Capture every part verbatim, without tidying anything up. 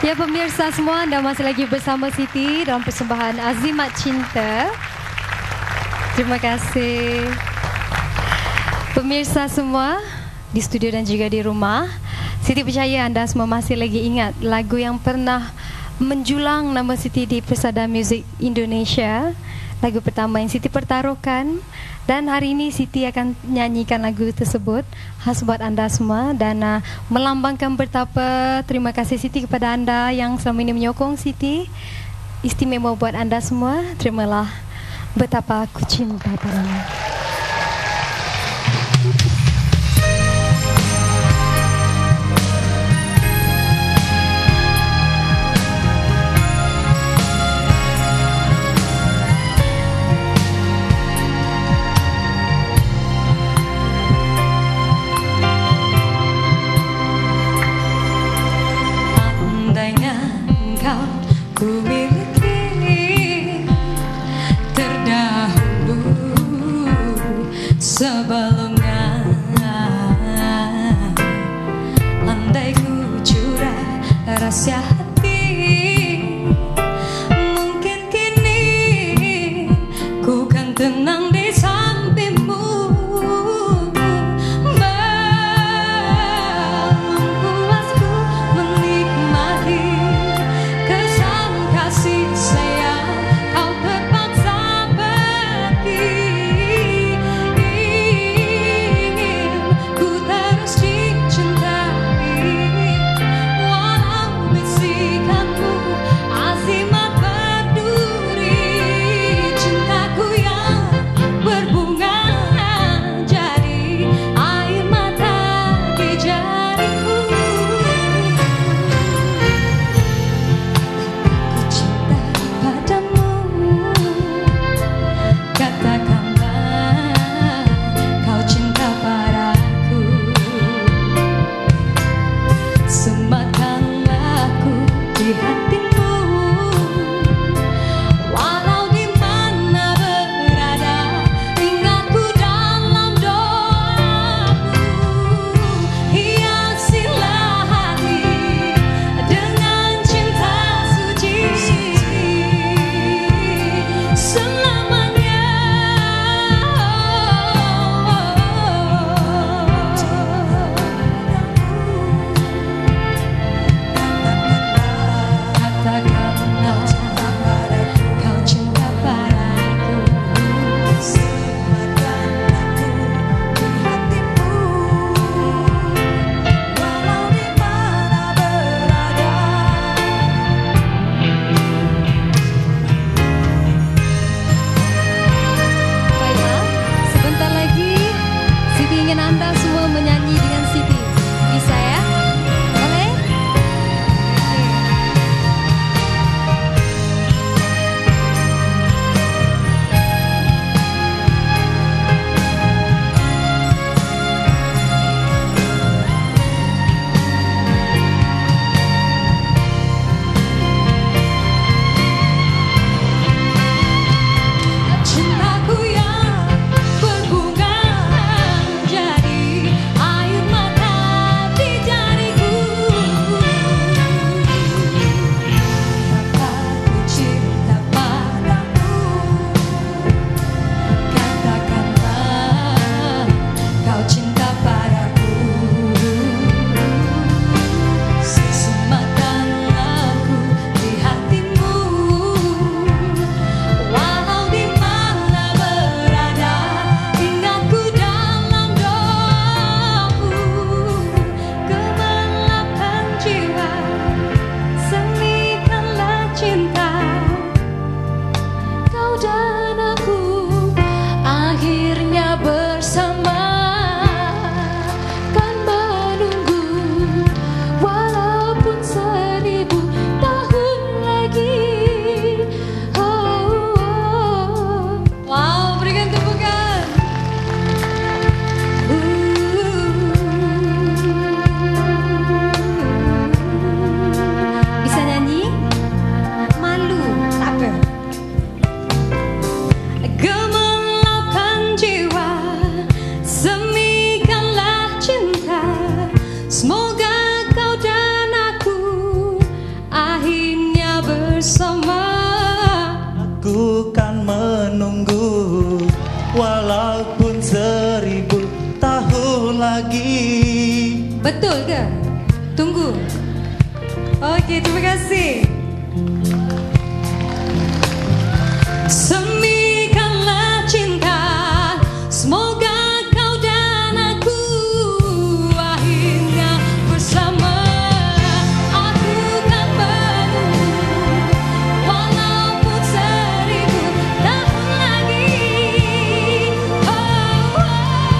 Ya pemirsa semua, Anda masih lagi bersama Siti dalam persembahan Azimat Cinta. Terima kasih. Pemirsa semua di studio dan juga di rumah, Siti percaya anda semua masih lagi ingat lagu yang pernah menjulang nama Siti di Persada Muzik Indonesia. Lagu pertama yang Siti pertaruhkan. Dan hari ini Siti akan nyanyikan lagu tersebut khas buat anda semua. Dan uh, melambangkan betapa terima kasih Siti kepada anda yang selama ini menyokong Siti. Istimewa buat anda semua. Terimalah betapa aku cinta padamu. Ku miliki terdahulu sebelumnya. Andai ku curah rahasia hati, mungkin kini ku kan tenang di sampingmu. Membuatku menikmati kasih sayang kau terpaksa pergi. Ingin ku terus dicintai walau bisikanmu azimat berduri. Cintaku yang berbunga jadi air mata di jariku. Anda semua menyanyi dengan Siti. Bisa ya? Boleh? Cintaku yang berbunga jadi air mata di jariku. Aku cinta padamu, katakanlah kau cinta padaku. Sematkan aku di hatimu walau di mana berada. Ingatku dalam doamu, gemerlapkan jiwa, semikanlah cinta. Kau dan aku akhirnya bersama, kan menunggu walaupun seribu tahun lagi. Oh, oh. Wow, berikan tepukan. Bisa nyanyi? Malu, tak apa. Gemerlapkan jiwa, semikanlah cinta. Semoga kau dan aku walaupun seribu tahun lagi. Betul ke? Tunggu. Oke, terima kasih. Semikanlah cinta, semoga kau dan aku akhirnya bersama. Aku kan menunggu walaupun seribu tahun lagi. Oh, oh.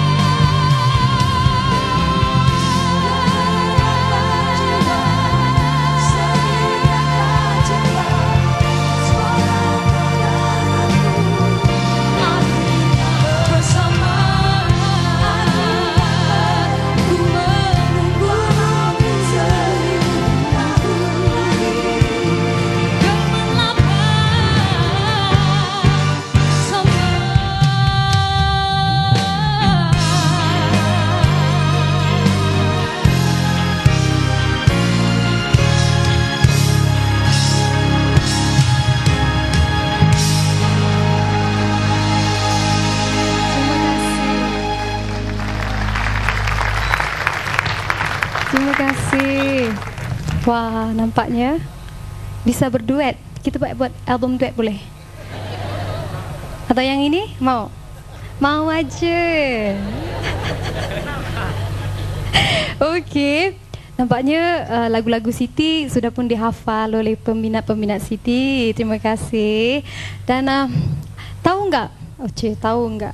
Terima kasih. Wah, nampaknya bisa berduet. Kita buat, buat album duet boleh? Atau yang ini? Mau? Mau aja. Okey. Nampaknya uh, lagu-lagu Siti sudah pun dihafal oleh peminat-peminat Siti. Terima kasih. Dan uh, tahu enggak? Oh, cik, tahu enggak?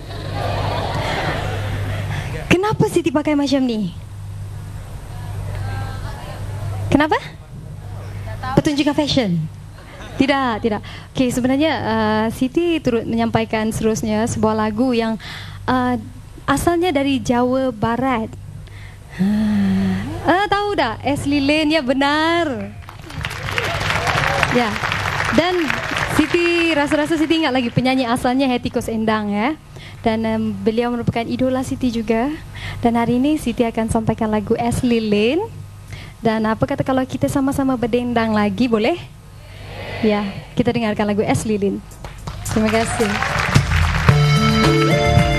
Kenapa Siti pakai macam ni? Kenapa? Pertunjukan fashion? Tidak, tidak. Okey, sebenarnya uh, Siti turut menyampaikan seterusnya sebuah lagu yang uh, asalnya dari Jawa Barat. Ah, tahu dah? S. Lilin, ya benar. Ya. Dan Siti rasa-rasa Siti ingat lagi penyanyi asalnya Hetty Koes Endang ya. Dan um, beliau merupakan idola Siti juga. Dan hari ini Siti akan sampaikan lagu S. Lilin. Dan apa kata kalau kita sama-sama berdendang lagi, boleh? Ya, kita dengarkan lagu S. Lilin. Terima kasih.